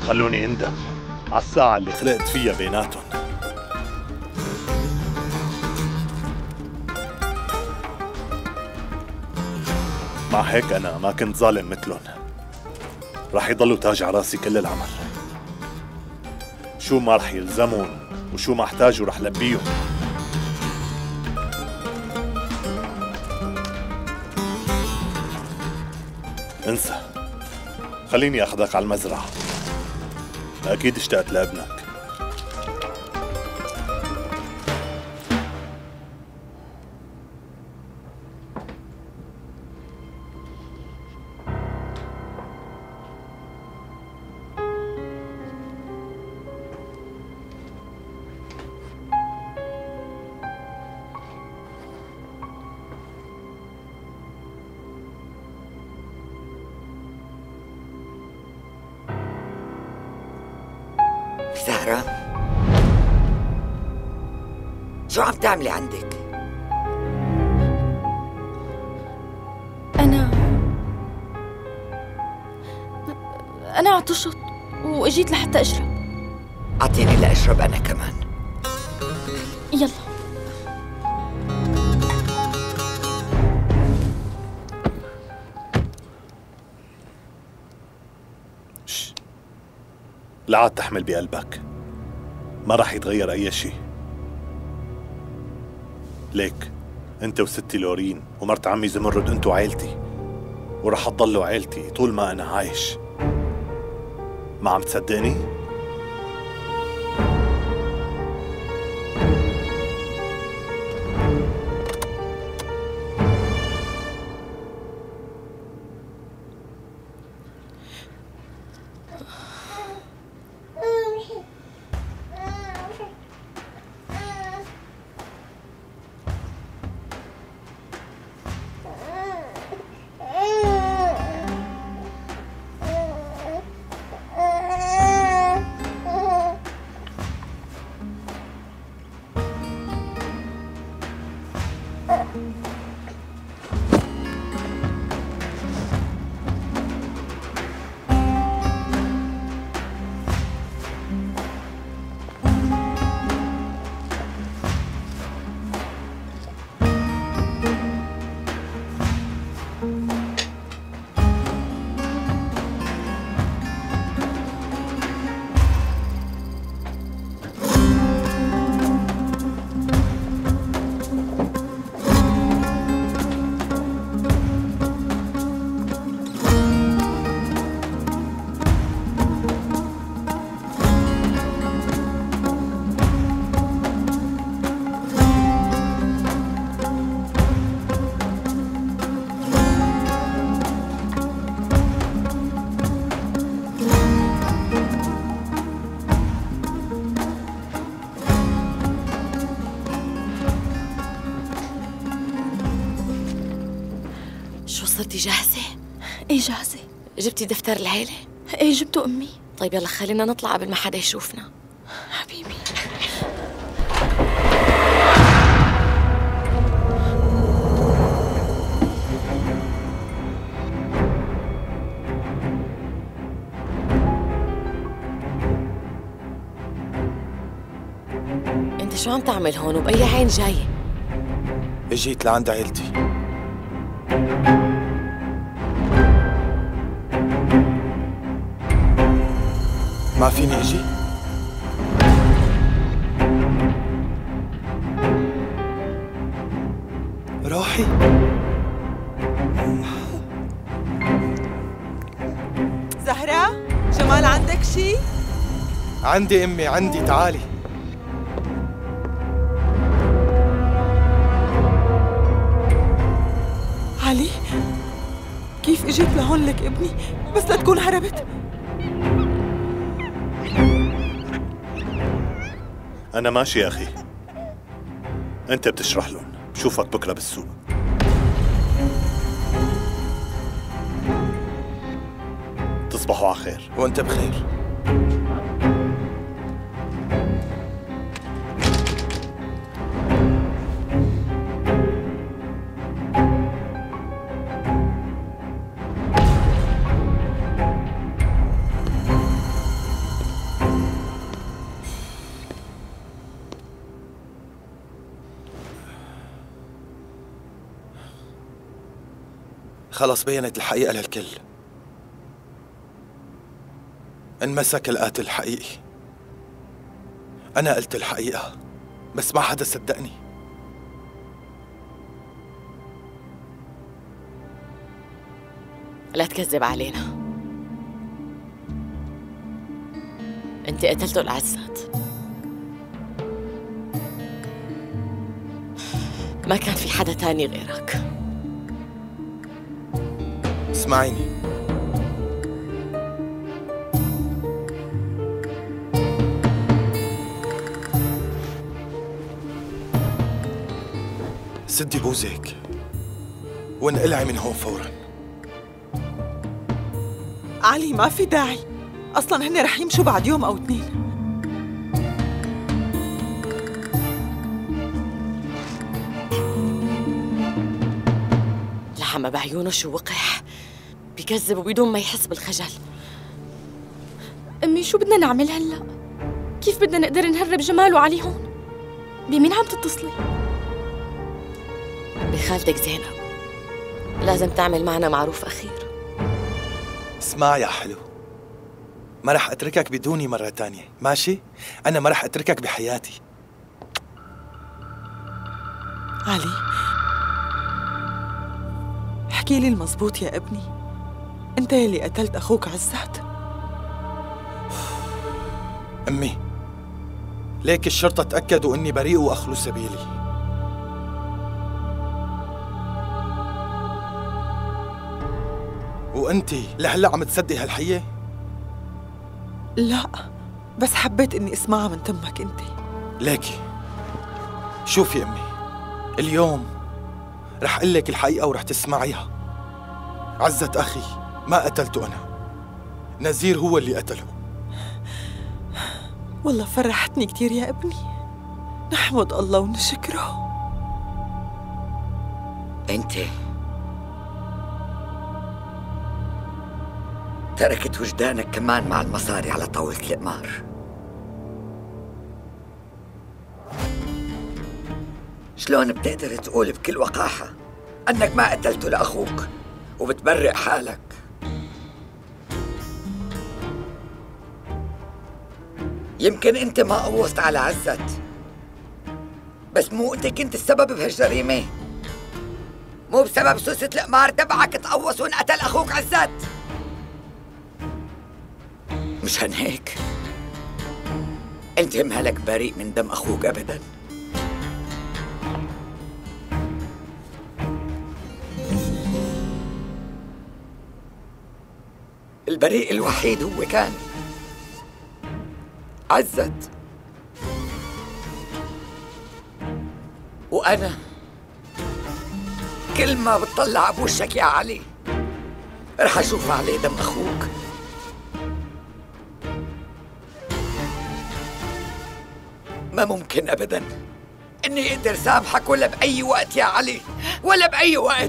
خلوني اندم على الساعة اللي خلقت فيها بيناتهم. مع هيك أنا ما كنت ظالم مثلهم، رح يضلوا تاج على راسي كل العمر. شو ما رح يلزمون وشو ما احتاجوا رح لبيهم. انسى، خليني اخذك على المزرعة، أكيد اشتقت لابنك. زهرة، شو عم تعملي عندك؟ أنا عطشت وإجيت لحتى أشرب. أعطيني لأشرب أنا كمان. يلا. لا عاد تحمل بقلبك، ما راح يتغير أي شيء. ليك أنت وستي لورين ومرت عمي زمرد أنتوا عائلتي، ورح تضلوا عائلتي طول ما أنا عايش. ما عم تصدقني؟ صرتي جاهزة؟ ايه جاهزة. جبتي دفتر العيلة؟ ايه جبته أمي. طيب يلا خلينا نطلع قبل ما حدا يشوفنا. حبيبي. انت شو عم تعمل هون وبأي عين جاية؟ اجيت لعند عيلتي. ما فيني اجي؟ روحي. زهرة، جمال عندك شي؟ عندي امي، عندي، تعالي. علي، كيف اجيت لهون لك ابني بس لا تكون هربت؟ أنا ماشي يا أخي، أنت بتشرح لهم، بشوفك بكرة بالسوق. تصبحوا على خير. وأنت بخير. خلص بينت الحقيقة للكل. انمسك القاتل الحقيقي. أنا قلت الحقيقة بس ما حدا صدقني. لا تكذب علينا. انت قتلته العزت. ما كان في حدا تاني غيرك. اسمعيني، سدي بوزك وانقلعي من هون فورا. علي ما في داعي، أصلاً هن رح يمشوا بعد يوم أو 2. لحمة بعيونه شو وقح، بيكذب وبدون ما يحس بالخجل. أمي شو بدنا نعمل هلأ؟ كيف بدنا نقدر نهرب جمال وعلي هون؟ بمين عم تتصلي؟ بخالتك زينب. لازم تعمل معنا معروف أخير. اسمع يا حلو، ما رح أتركك بدوني مرة تانية، ماشي؟ أنا ما رح أتركك بحياتي. علي، احكي لي المزبوط يا ابني، أنت يلي قتلت أخوك عزت؟ أمي، ليك الشرطة تأكدوا إني بريء وأخلو سبيلي. وأنتي لهلأ عم تصدقي هالحية؟ لا، بس حبيت إني اسمعها من تمك أنت. ليكي، شوفي أمي، اليوم رح أقول لك الحقيقة ورح تسمعيها. عزت أخي ما قتلته أنا، نزير هو اللي قتله. والله فرحتني كتير يا ابني، نحمد الله ونشكره. انت تركت وجدانك كمان مع المصاري على طاولة القمار. شلون بتقدر تقول بكل وقاحة أنك ما قتلته لأخوك وبتبرئ حالك؟ يمكن أنت ما قوصت على عزت، بس مو أنت كنت السبب بهالجريمة؟ مو بسبب سوسة القمار تبعك تقوص وانقتل أخوك عزت؟ مشان هيك أنت مهلك بريء من دم أخوك أبداً. البريء الوحيد هو كان عزت، وأنا كل ما بتطلع بوشك يا علي رح أشوف عليه دم أخوك. ما ممكن أبداً إني أقدر سامحك ولا بأي وقت يا علي، ولا بأي وقت.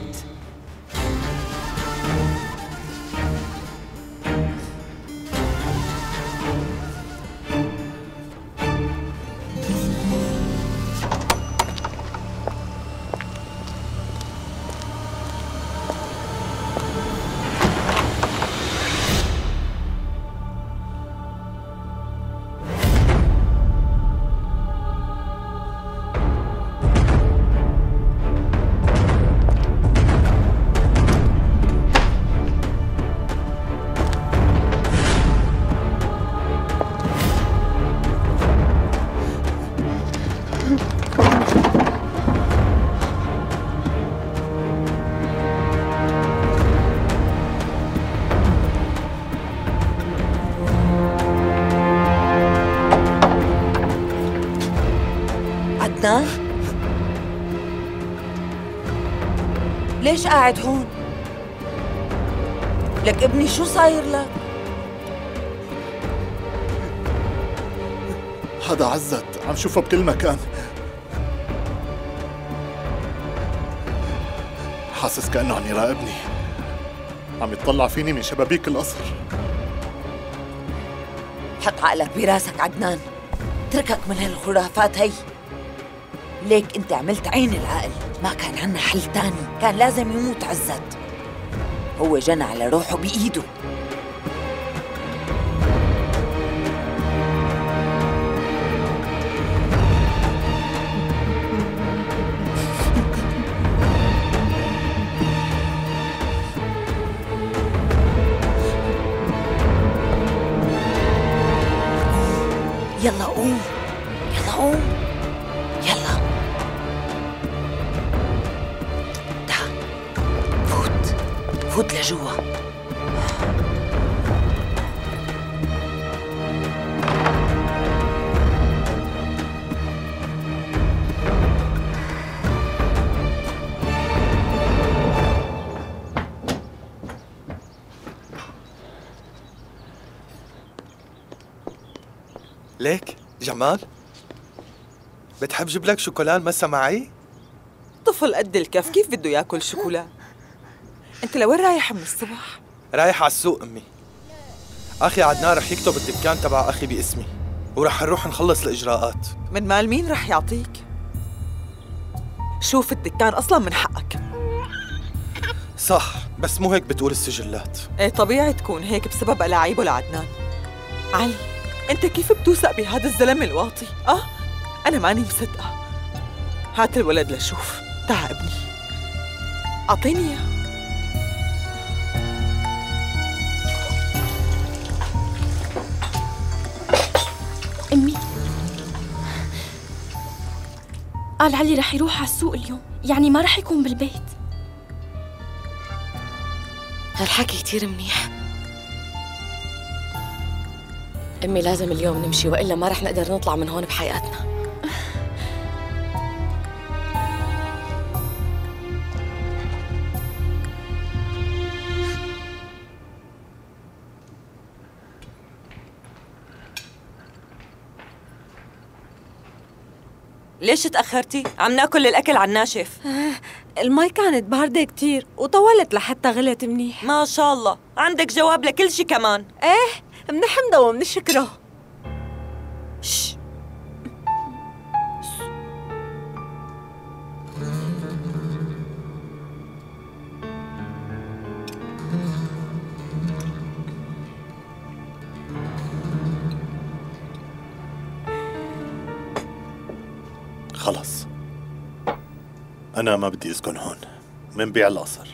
عدنان، ليش قاعد هون؟ لك ابني شو صاير لك؟ هذا عزت، عم شوفه بكل مكان. حاسس كأنه عم يراقبني، عم يتطلع فيني من شبابيك القصر. حط عقلك براسك عدنان، اتركك من هالخرافات هي. ليك انت عملت عين العقل، ما كان عنا حل تاني، كان لازم يموت عزت. هو جنى على روحه بإيده. يلا قوم، يلا قوم، يلا تعال فوت لجوا. ليك جمال، بتحب جيب لك شوكولان مسا معي؟ طفل قد الكف كيف بده ياكل شوكولا؟ انت لوين رايح من الصبح؟ رايح على السوق امي. اخي عدنان رح يكتب الدكان تبع اخي باسمي، ورح نروح نخلص الاجراءات. من مال مين رح يعطيك؟ شوف الدكان اصلا من حقك. صح، بس مو هيك بتقول السجلات. ايه طبيعي تكون هيك بسبب ألاعيبه لعدنان. علي، انت كيف بتوثق بهذا الزلمه الواطي؟ انا ماني مصدقه. هات الولد لشوف. تعا ابني، اعطيني اياه. امي، قال علي رح يروح على السوق اليوم، يعني ما رح يكون بالبيت. هالحكي كتير منيح. أمي لازم اليوم نمشي، وإلا ما رح نقدر نطلع من هون بحياتنا. ليش تأخرتي؟ عم ناكل الأكل على الناشف. المي كانت باردة كتير وطولت لحتى غلت منيح. ما شاء الله، عندك جواب لكل شي كمان. ايه، منحمده ومنشكره. شش. خلص، أنا ما بدي أسكن هون، منبيع القصر.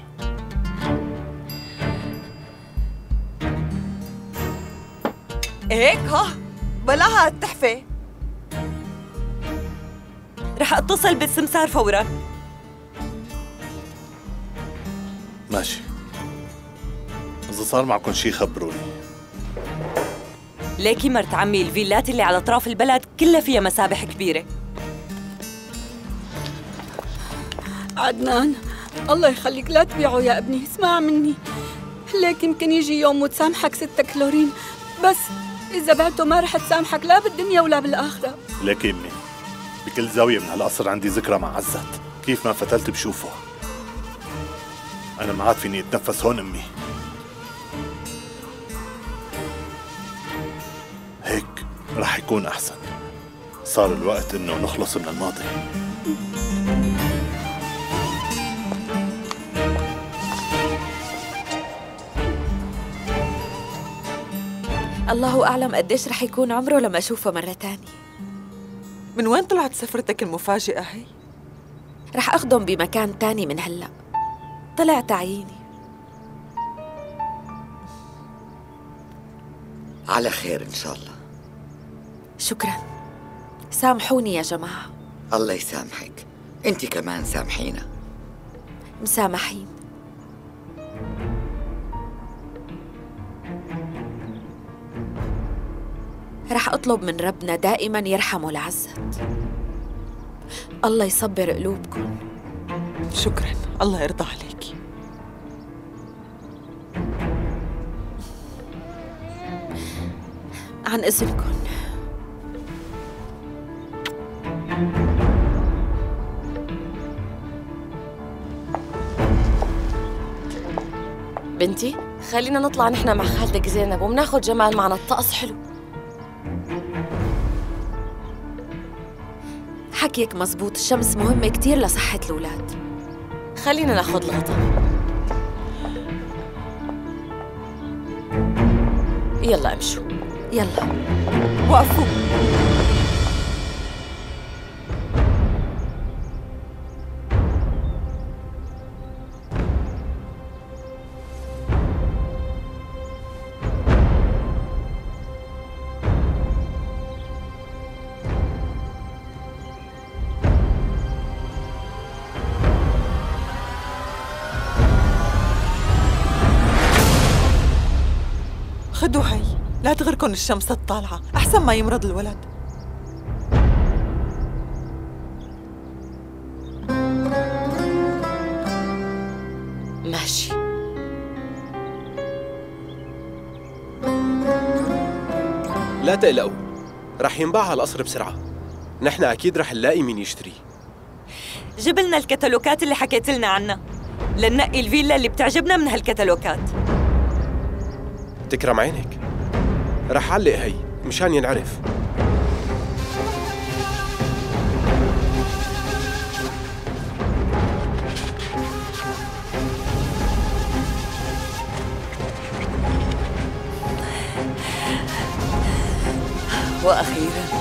هيك ها بلاها التحفة. رح اتصل بالسمسار فورا. ماشي، إذا صار معكم شي خبروني. ليكي مرت عمي، الفيلات اللي على أطراف البلد كلها فيها مسابح كبيرة. عدنان، الله يخليك لا تبيعه يا ابني، اسمع مني. ليك يمكن يجي يوم وتسامحك ستة كلورين، بس إذا بعته ما رح تسامحك لا بالدنيا ولا بالآخرة. ليك أمي، بكل زاوية من هالقصر عندي ذكرى مع عزت، كيف ما فتلت بشوفه. أنا ما عاد فيني أتنفس هون أمي. هيك رح يكون أحسن. صار الوقت إنه نخلص من الماضي. الله أعلم قديش رح يكون عمره لما أشوفه مرة تانية. من وين طلعت سفرتك المفاجئة هي؟ رح أخدم بمكان تاني من هلأ، طلع تعييني. على خير إن شاء الله. شكراً، سامحوني يا جماعة. الله يسامحك، أنت كمان سامحينا. مسامحين. رح أطلب من ربنا دائماً يرحمه لعزت. الله يصبر قلوبكم. شكراً، الله يرضى عليكي. عن إذنكم. بنتي، خلينا نطلع نحن مع خالتك زينب وبناخد جمال معنا، الطقس حلو. حكيك مزبوط، الشمس مهمة كتير لصحة الأولاد. خلينا ناخد الغطاء. يلا امشوا. يلا وقفوا. خدوا هي، لا تغركن الشمس الطالعة، أحسن ما يمرض الولد. ماشي. لا تقلقوا، رح ينباع هالقصر بسرعة. نحن أكيد رح نلاقي مين يشتري. جيب لنا الكتالوجات اللي حكيت لنا عنها لننقي الفيلا اللي بتعجبنا من هالكتالوجات. تكرم عينك، رح علق هي مشان ينعرف. وأخيراً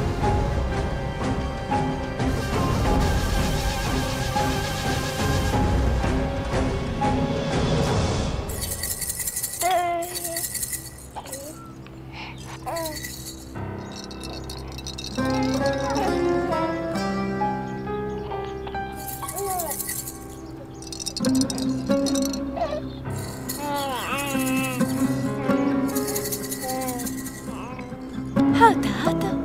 هاتا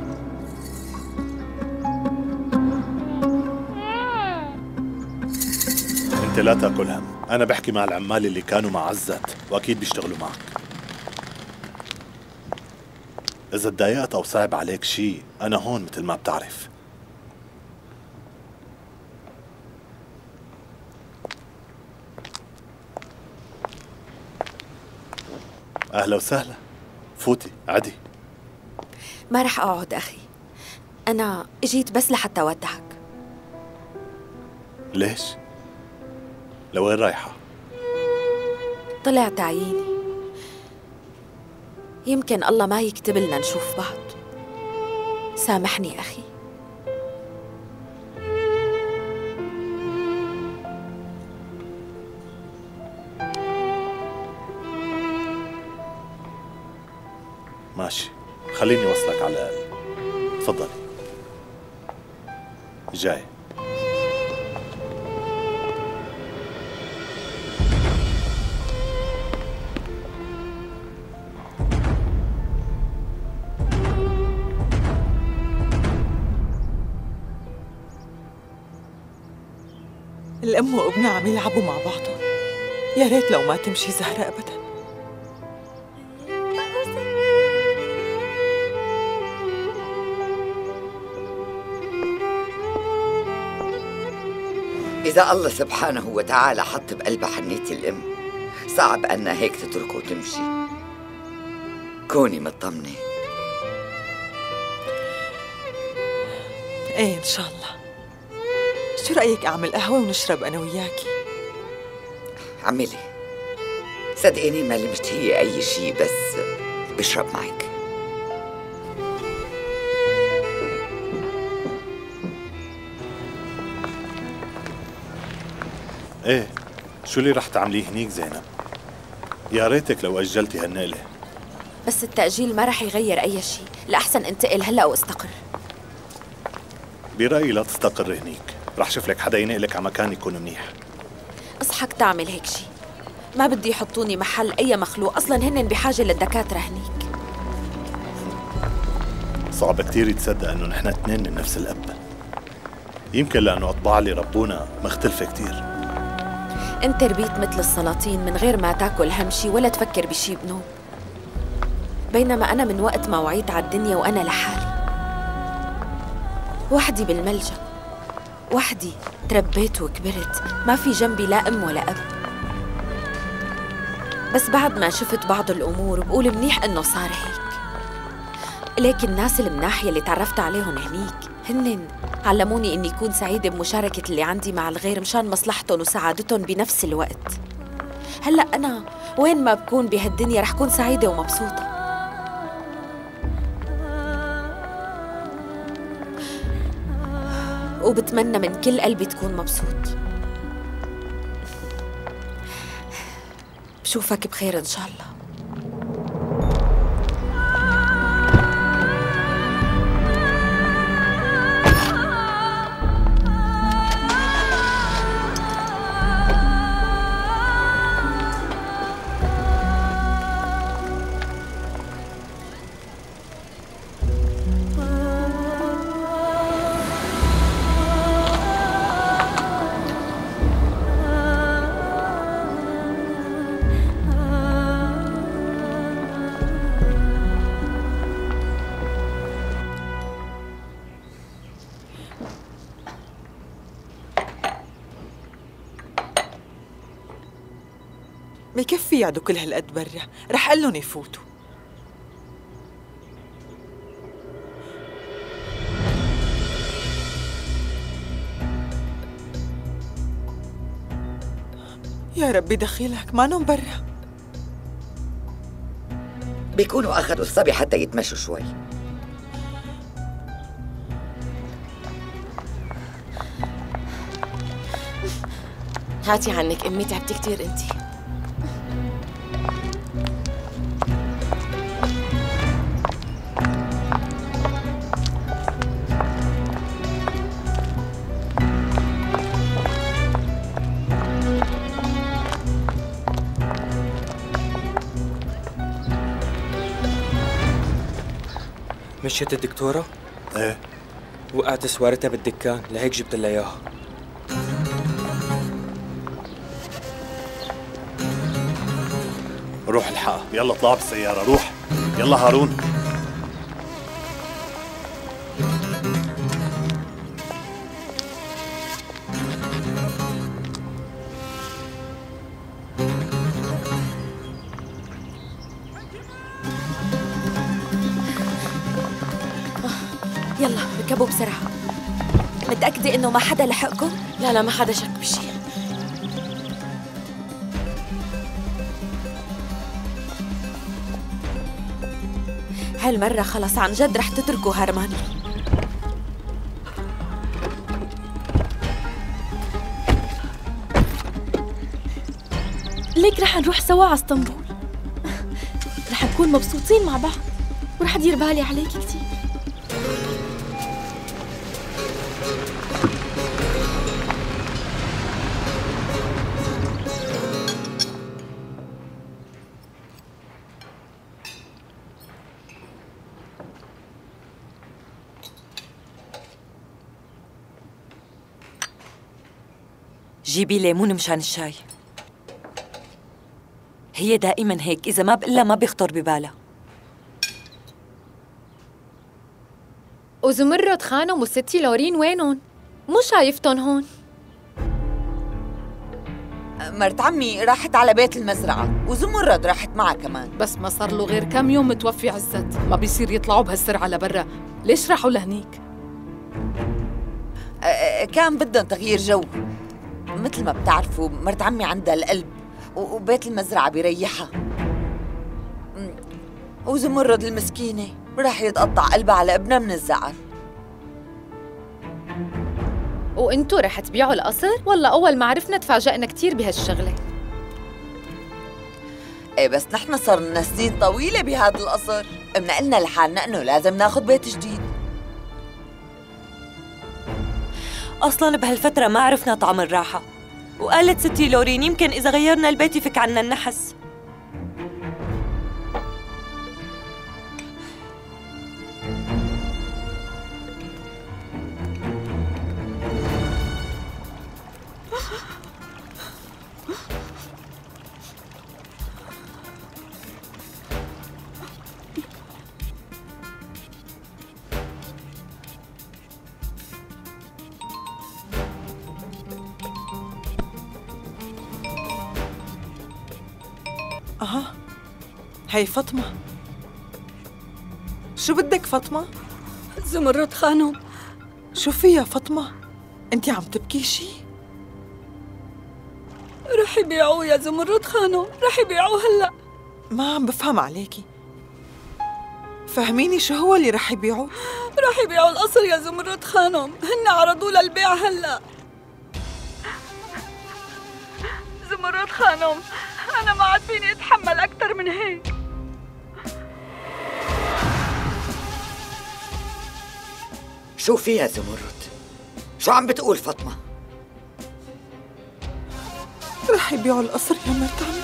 انت لا تاكل هم، انا بحكي مع العمال اللي كانوا مع عزت واكيد بيشتغلوا معك. اذا تضايقت او صعب عليك شيء انا هون مثل ما بتعرف. اهلا وسهلا، فوتي عدي. ما رح أقعد أخي، أنا جيت بس لحتى أودعك. ليش؟ لوين رايحة؟ طلع تعييني، يمكن الله ما يكتب لنا نشوف بعض. سامحني أخي. ماشي، خليني وصلك على الأقل. تفضلي. جاي. الأم وابنها عم يلعبوا مع بعضهم، يا ريت لو ما تمشي زهرة أبداً. إذا الله سبحانه وتعالى حط بقلبها حنية الأم، صعب أنها هيك تتركه وتمشي. كوني مطمنة. إيه إن شاء الله. شو رأيك أعمل قهوة ونشرب أنا وياكي؟ عملي، صدقيني ما لي مشتهية أي شيء، بس بشرب معك. ايه، شو اللي رح تعمليه هنيك زينب؟ يا ريتك لو أجلتي هالنقلة. بس التأجيل ما رح يغير أي شيء، الأحسن انتقل هلأ واستقر. برأيي لا تستقر هنيك، رح شوف لك حدا ينقلك على مكان يكون منيح. اصحك تعمل هيك شيء، ما بدي يحطوني محل أي مخلوق، أصلاً هن بحاجة للدكاترة هنيك. صعب كتير يتصدق إنه نحن اثنين من نفس الأب، يمكن لأنه أطباع اللي ربونا مختلفة كتير. انت ربيت مثل السلاطين من غير ما تاكل هم شي ولا تفكر بشي بنوب، بينما أنا من وقت ما وعيت على الدنيا وأنا لحالي، وحدي بالملجأ، وحدي تربيت وكبرت، ما في جنبي لا أم ولا أب. بس بعد ما شفت بعض الأمور بقول منيح إنه صار هيك. لكن الناس المناحية اللي تعرفت عليهم هنيك هن علموني إني أكون سعيدة بمشاركة اللي عندي مع الغير مشان مصلحتهم وسعادتهم بنفس الوقت. هلأ أنا وين ما بكون بهالدنيا رح كون سعيدة ومبسوطة. وبتمنى من كل قلبي تكون مبسوط. بشوفك بخير إن شاء الله. بكفي يقعدوا كل هالقد برا، رح قلن يفوتوا. يا ربي دخيلك مانن برا. بيكونوا أخذوا الصبي حتى يتمشوا شوي. هاتي عنك أمي، تعبتي كتير أنتي. مشيت الدكتورة؟ ايه وقعت سوارتها بالدكان، لهيك جبت لها اياها. روح الحقها، يلا اطلع بالسيارة، روح يلا هارون. يلا ركبوا بسرعة. متأكدة إنه ما حدا لحقكم؟ لا ما حدا شك بشي. هالمرة خلص عن جد رح تتركوا هرمان. ليك رح نروح سوا على اسطنبول. رح نكون مبسوطين مع بعض ورح ادير بالي عليك كتير. جيبي ليمون مشان الشاي. هي دائما هيك، إذا ما بقلها ما بيخطر ببالها. وزمرد خانم والستي لورين وينهم؟ مو شايفتن هون. مرت عمي راحت على بيت المزرعة وزمرد راحت معها كمان. بس ما صار له غير كم يوم متوفي عزت، ما بيصير يطلعوا بهالسرعة لبرا. ليش راحوا لهنيك؟ كان بدهم تغيير جو. مثل ما بتعرفوا مرت عمي عندها القلب وبيت المزرعة بيريحها. وزمرد المسكينة راح يتقطع قلبها على ابنها من الزعل. وانتو رح تبيعوا القصر؟ والله أول ما عرفنا تفاجأنا كتير بهالشغلة. ايه بس نحن صار لنا سنين طويلة بهذا القصر، قلنا لحالنا انه لازم ناخذ بيت جديد. أصلاً بهالفترة ما عرفنا طعم الراحة، وقالت ستي لورين يمكن إذا غيرنا البيت يفك عنا النحس. أها، هي فاطمة. شو بدك فاطمة؟ زمرد خانم. شو فيها فاطمة؟ أنتِ عم تبكي شي؟ رح يبيعوه يا زمرد خانم، رح يبيعوه هلأ. ما عم بفهم عليكي. فهميني شو هو اللي رح يبيعوه؟ رح يبيعوا القصر يا زمرد خانم، هن عرضوه للبيع هلا. زمرد خانم، أنا ما عاد فيني أتحمل أكثر من هيك. شو في يا زمرد؟ شو عم بتقول فاطمة؟ رح يبيعوا القصر يا مرت عمي.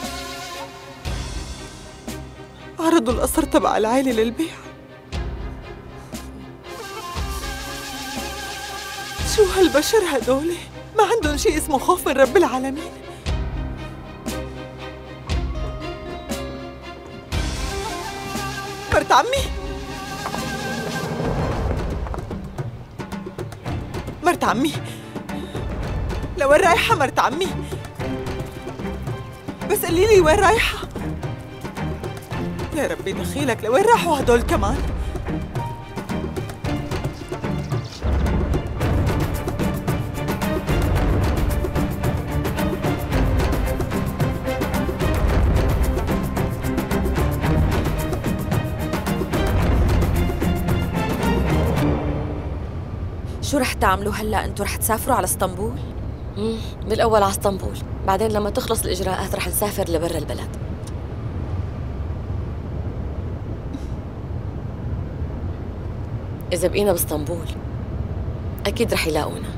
عرضوا القصر تبع العائلة للبيع. شو هالبشر هدول؟ ما عندهم شيء اسمه خوف من رب العالمين. مرت عمي، مرت عمي، لوين رايحة مرت عمي؟ بس قولي لي وين رايحة؟ يا ربي دخيلك، لوين راحوا هدول كمان؟ شو رح تعملوا هلا؟ انتوا رح تسافروا على اسطنبول؟ بالاول على اسطنبول، بعدين لما تخلص الاجراءات رح نسافر لبرا البلد. اذا بقينا باسطنبول اكيد رح يلاقونا،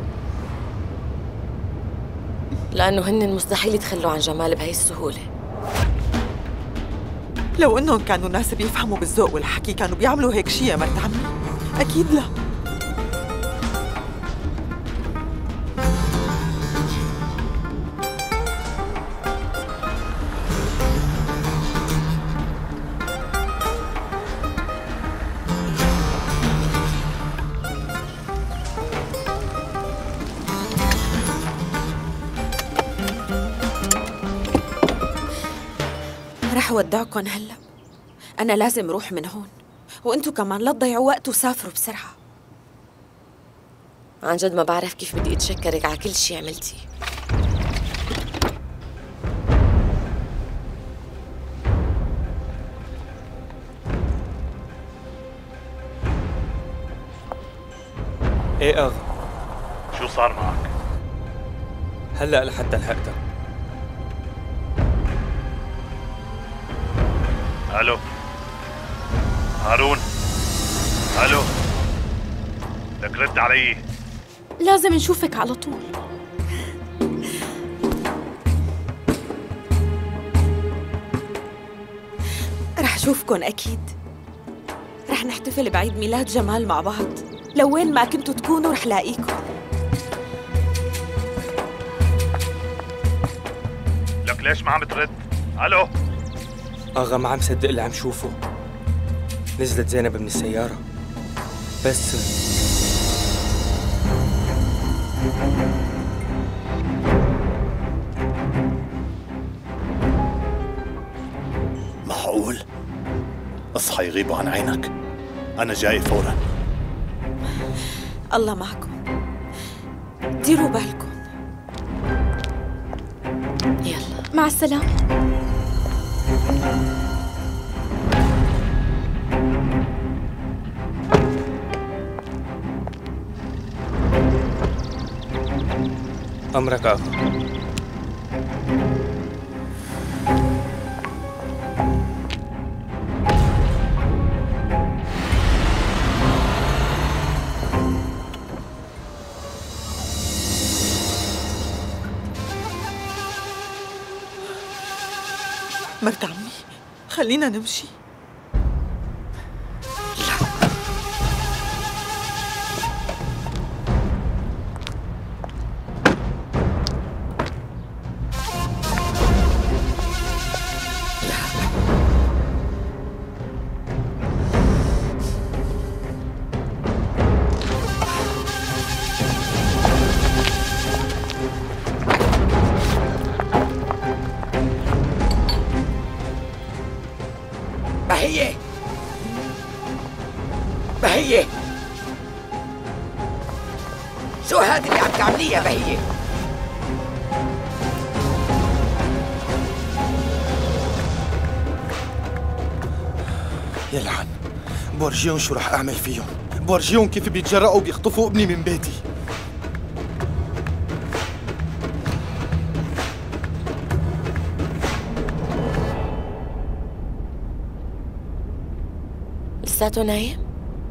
لانه هن مستحيل يتخلوا عن جمال بهي السهوله. لو انهم كانوا ناس بيفهموا بالذوق والحكي كانوا بيعملوا هيك شيء يا مرت عمي. اكيد لا. رح ودعكن هلا، أنا لازم روح من هون، وأنتوا كمان لا تضيعوا وقت وسافروا بسرعة. عن جد ما بعرف كيف بدي أتشكرك على كل شي عملتي. ايه اغا، شو صار معك؟ هلا لحتى لحقتك. الو هارون، الو، لك رد علي. لازم نشوفك على طول. رح شوفكن أكيد. رح نحتفل بعيد ميلاد جمال مع بعض، لو وين ما كنتوا تكونوا رح لاقيكم. لك ليش ما عم ترد؟ الو اغا، ما عم صدق اللي عم شوفه. نزلت زينب من السيارة بس معقول؟ اصحى يغيبوا عن عينك، أنا جاي فورا. الله معكم، ديروا بالكم. يلا مع السلامة. أمرك أغا. مرت عمي، خلينا نمشي. بهية، شو هذا اللي عم تعمليه يا بهية؟ يلعن بورجيهم شو رح أعمل فيهم، بورجيهم كيف بيتجرأوا وبيخطفوا ابني من بيتي. لساته نايم؟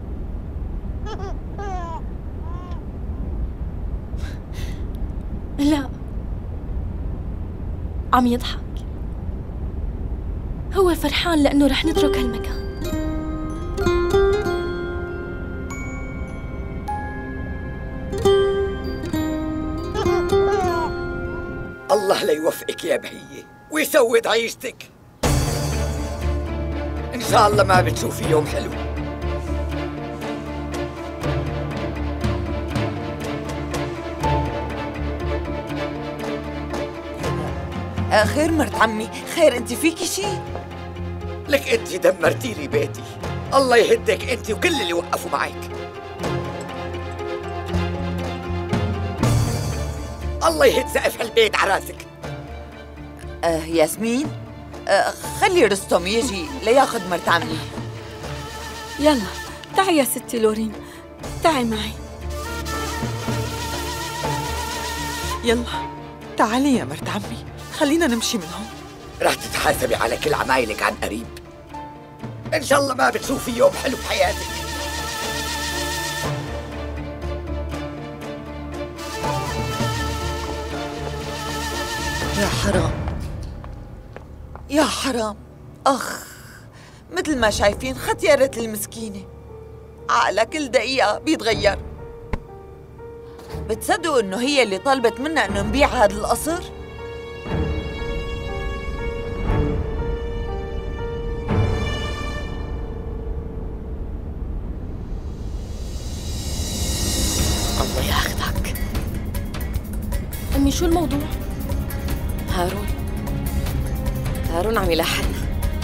لا، عم يضحك. هو فرحان لأنه رح نترك هالمكان. الله لا يوفقك يا بهية ويسود عيشتك. إن شاء الله ما بتشوفي يوم حلو. خير مرت عمي، خير انت فيكي شيء؟ لك انت دمرتي لي بيتي، الله يهدك انت وكل اللي وقفوا معك. الله يهد سقف هالبيت على راسك. ياسمين، خلي رستم يجي لياخذ مرت عمي. يلا تعي يا ستي لورين، تعي معي. يلا تعالي يا مرت عمي، خلينا نمشي من هون. رح تتحاسبي على كل عمايلك عن قريب. إن شاء الله ما بتشوفي يوم حلو بحياتك. يا حرام يا حرام، مثل ما شايفين ختيارة المسكينة عقلها كل دقيقة بيتغير. بتصدقوا إنه هي اللي طلبت منا إنه نبيع هذا القصر؟ الله ياخذك. أمي شو الموضوع؟ هارون عم يلاحقنا.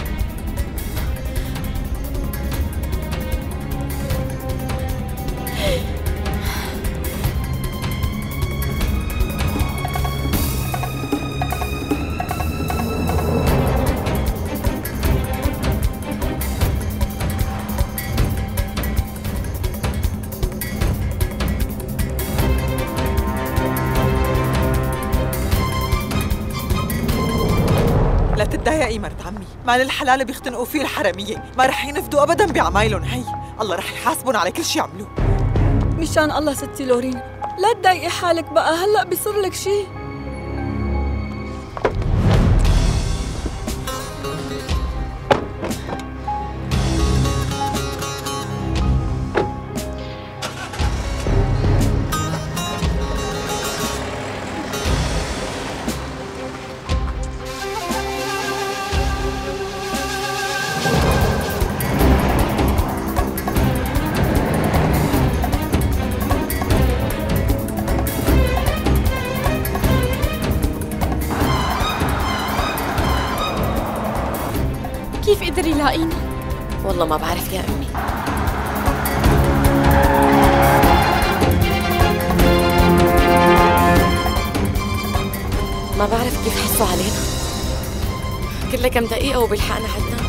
لا تتضايقي مرت عمي، مال الحلال بيختنقوا فيه الحرامية، ما رح ينفذوا أبداً بعمايلهم هي، الله رح يحاسبهم على كل شي عملوه. مشان الله ستي لورين لا تضايقي حالك بقى، هلأ بيصير لك شي. كيف قدر يلاقينا؟ والله ما بعرف يا أمي. ما بعرف كيف حسوا علينا. كل كم دقيقة وبيلحقنا عدنان.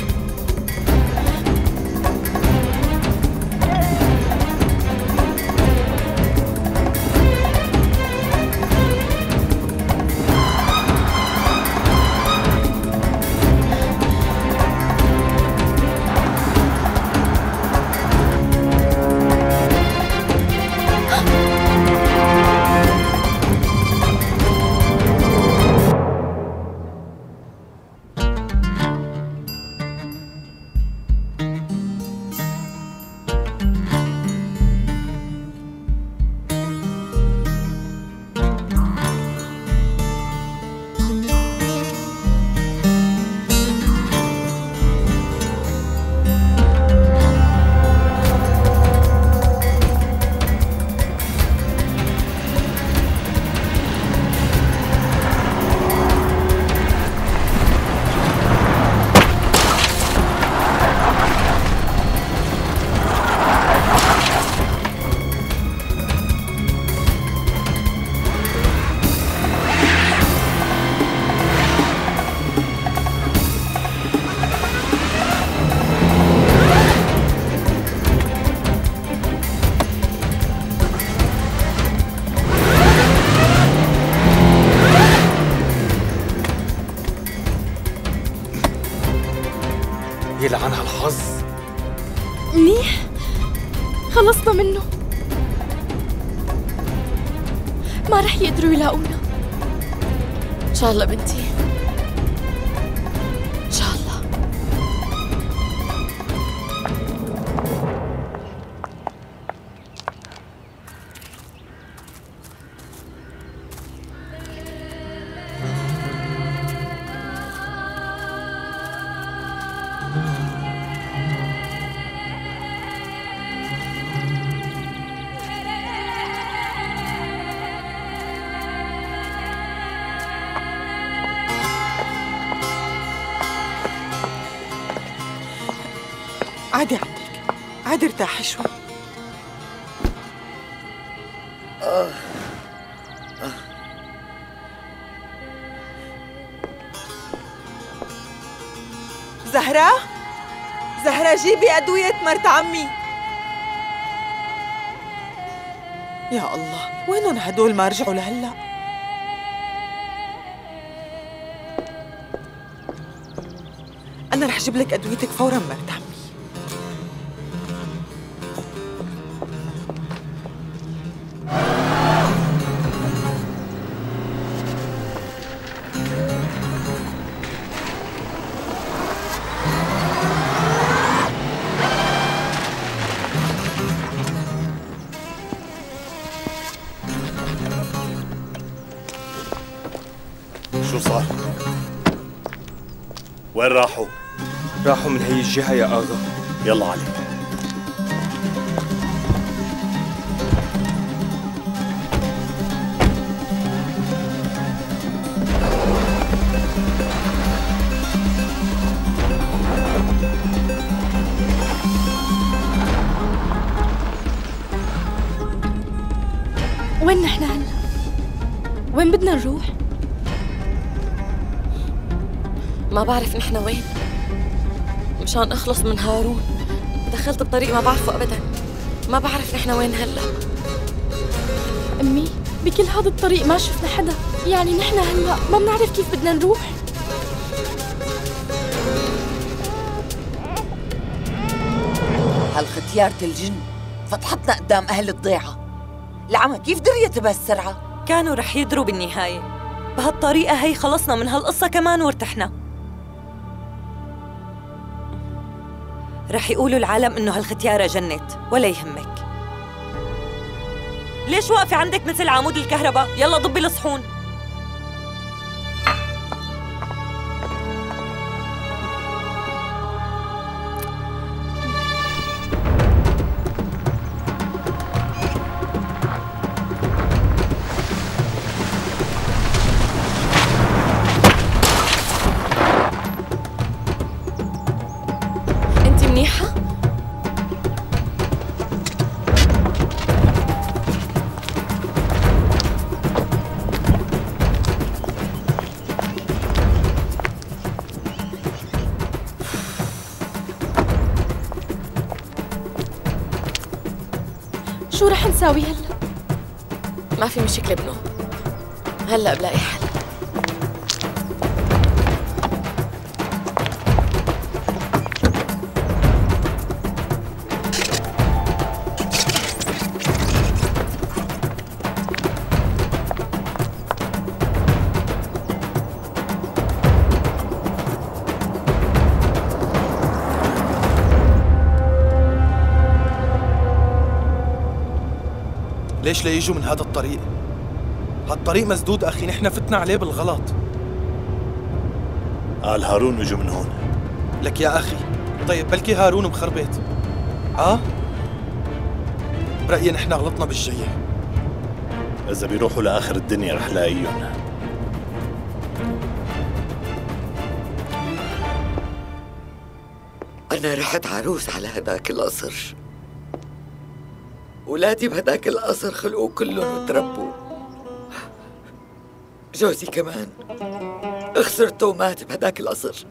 يلعنها الحظ. منيح، خلصنا منه، ما رح يقدروا يلاقونا. إن شاء الله بنتي، إن شاء الله. عادي عندك، عادي ارتاحي شوي. زهرة، زهرة جيبي أدوية مرت عمي. يا الله، وينهم هدول ما رجعوا لهلا؟ أنا رح جيب لك أدويتك فوراً مرت عمي. شو صار؟ وين راحوا؟ راحوا من هي الجهة يا آغا. يلا علي. وين نحن هلا؟ وين بدنا نروح؟ ما بعرف نحن وين. مشان اخلص من هارون دخلت بطريق ما بعرفه ابدا. ما بعرف نحن وين هلا. امي، بكل هذا الطريق ما شفنا حدا، يعني نحن هلا ما بنعرف كيف بدنا نروح. هالختيارة الجن فتحتنا قدام أهل الضيعة. العمى كيف دريت بهالسرعة؟ كانوا رح يدروا بالنهاية. بهالطريقة هي خلصنا من هالقصة كمان وارتحنا. رح يقولوا العالم إنه هالختيارة جنت، ولا يهمك. ليش واقفة عندك مثل عمود الكهرباء؟ يلا ضبي الصحون. منيحة؟ شو رح نساوي هلا؟ ما في مشكلة بنو، هلا بلاقي حل. ليش لا يجوا من هذا الطريق؟ هالطريق مسدود أخي، نحن فتنا عليه بالغلط. قال هارون اجوا من هون. لك يا أخي، طيب بلكي هارون مخربط. برأيي نحن غلطنا بالجاية. إذا بيروحوا لآخر الدنيا رح لاقيهم. أنا رحت عروس على هداك القصر. ولادي بهداك القصر خلقوا كلهم وتربوا. جوزي كمان خسرته ومات بهداك القصر.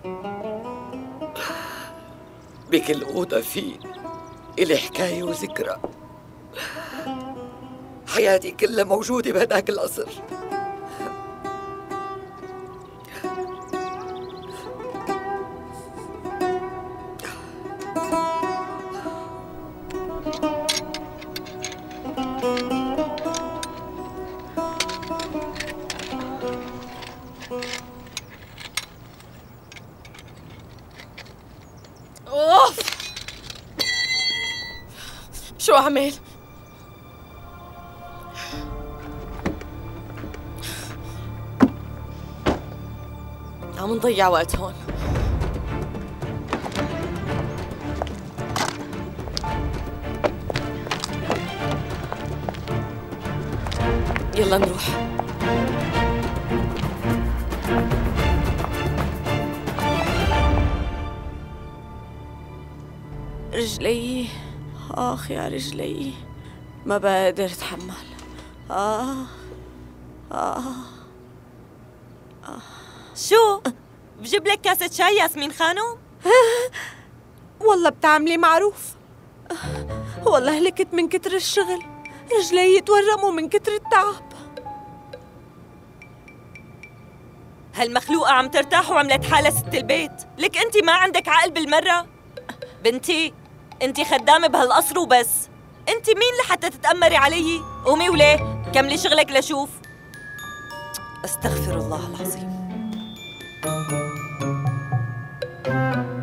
بكل أوضة فيه إلي حكاية وذكرى. حياتي كلها موجودة بهداك القصر. اوف، شو اعمل؟ عم نضيع وقت هون. يلا نروح. رجلي، آخ يا رجلي، ما بقدر أتحمل. شو؟ بجيب لك كاسة شاي ياسمين خانم؟ والله بتعملي معروف. والله هلكت من كتر الشغل، رجلي يتورموا من كتر التعب. هالمخلوقة عم ترتاح وعملت حالها ست البيت، لك انت ما عندك عقل بالمرة؟ بنتي انت خدامة بهالقصر وبس، انت مين لحتى تتأمري علي؟ قومي وليه كملي شغلك لشوف. استغفر الله العظيم.